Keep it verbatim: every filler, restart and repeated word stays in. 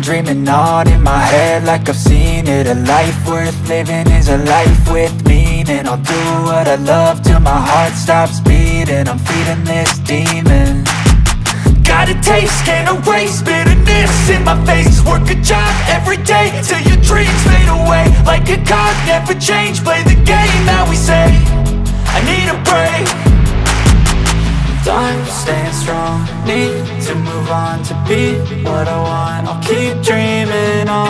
dreaming on in my head like I've seen it. A life worth living is a life with meaning. I'll do what I love till my heart stops beating. I'm feeding this demon. Got a taste, can't erase bitterness in my face. Work a job every day till your dreams fade away. Like a card, never change, play the game that we say. I need a break. I'm staying strong, need to move on to be what I want. I'll keep dreaming on.